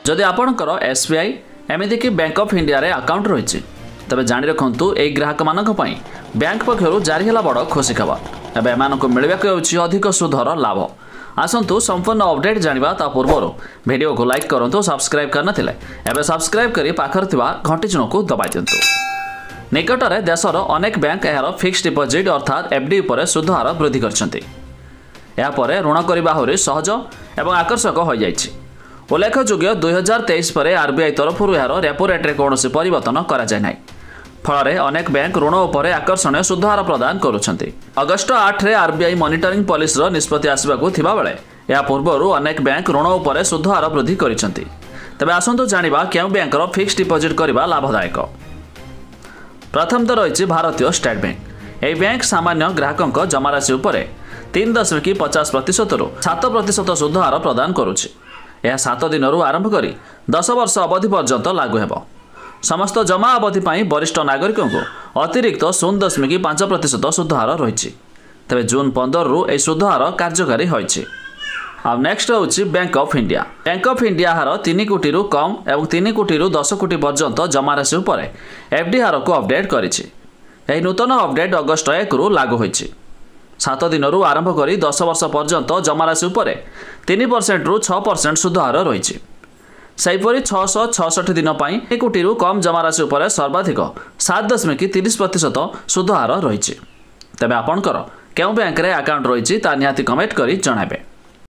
जदि आपणकर SBI एमतीक बैंक ऑफ इंडिया रे अकाउंट रही तेज जाणी रखु यही ग्राहक मान बैंक पक्षर जारी है बड़ खुशी खबर। एवं एम मिलवाक अधिक सुधर लाभ। आसतु संपूर्ण अपडेट जाना ता पूर्व वीडियो को लाइक करूँ, सब्सक्राइब करना एवं सब्सक्राइब कर पाखर घंटी चिन्ह को दबाई दिंतु। निकटरे देशर अनेक बैंक यार फिक्स्ड डिपोजिट अर्थात FD उपर सुध हार वृद्धि कर ऋण करने आहरी सहज एवं आकर्षक हो जाइछि। उल्लेखयोग्य 2023 पर RBI तरफ यार रेपो रेट्रे कौन परिवर्तन करा जाय नाही। फल अनेक बैंक ऋण उपर आकर्षणीय सुध हार प्रदान करुछंती। अगस्ट 8 रे RBI मॉनिटरिंग पॉलिसी निष्पत्ति आसबाकू थिबा बेले या पूर्व अनेक बैंक ऋण उपर सुध हार वृद्धि करिसेंती। तबे आसंतु जानिबा केउ बैंकर फिक्स्ड डिपोजिट करबा लाभदायक। प्रथम तो रही भारतीय स्टेट बैंक। यह बैंक सामान्य ग्राहकों जमाराशि उपर 3.50% रु 7% सुध हार प्रदान करुछि। यह 7 दिन आरंभ कर 10 वर्ष अवधि पर्यंत लागू हेब। समस्त जमा अवधि पर वरिष्ठ नागरिकों को अतिरिक्त 0.5% सुध हार रही। तेज जून 15 रु यह सुध हार कार्यकारी होइछि। अब नेक्स्ट हूँ Bank of India. Bank of India हार 3 कोटी रु कम और 3 कोटी रु 10 कोटी पर्यंत जमाराशि उपर FD हार को अपडेट करिछि। यह नूतन अपडेट अगस्ट 1 रु लागू होइछि। 7 दिन आरंभ कर 10 वर्ष पर्यंत जमाराशि उपर 3% रु 6% सुध हार रही। सेहीपरि 666 दिन पर 1 कोटी रु कम जमाराशि उपर सर्वाधिक 7.30% सुध हार रही। तेबे आपणकर केउ बैंक रे अकाउंट रही निहाती कमेंट करी जणाबे।